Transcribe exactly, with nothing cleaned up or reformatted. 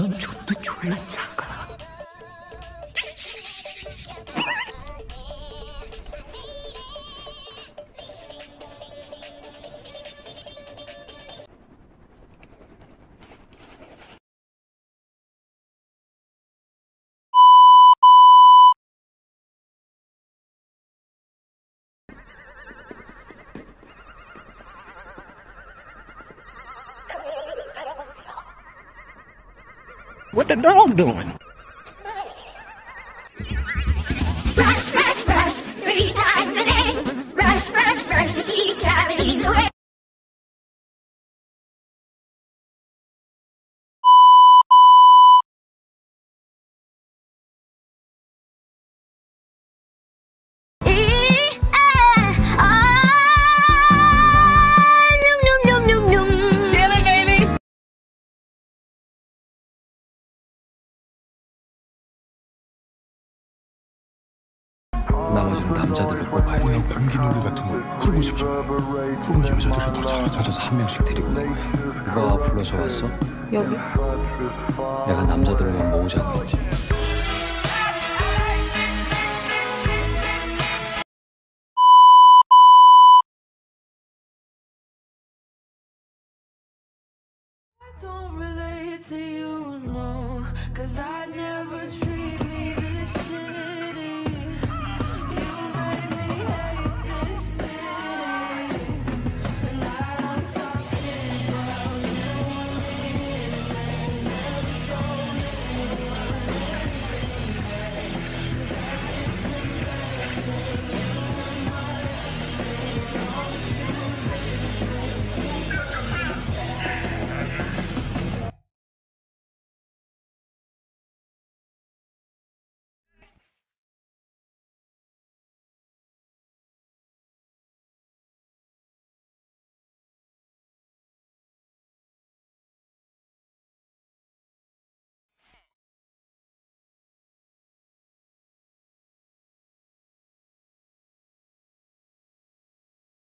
넌 좀도 졸라 작아. What the dog doing? Brush, brush, brush, three times a day. Brush, brush, brush to keep cavities away. 나머지는 남자들로 뽑아야 돼. 그냥 공기 놀이 같은 걸 풀고 싶지만 그럼 여자들이 더 잘하잖아. 찾아서 한 명씩 데리고 오는 거야. 누가 불러서 왔어? 여기. 내가 남자들만 모으자고 했지.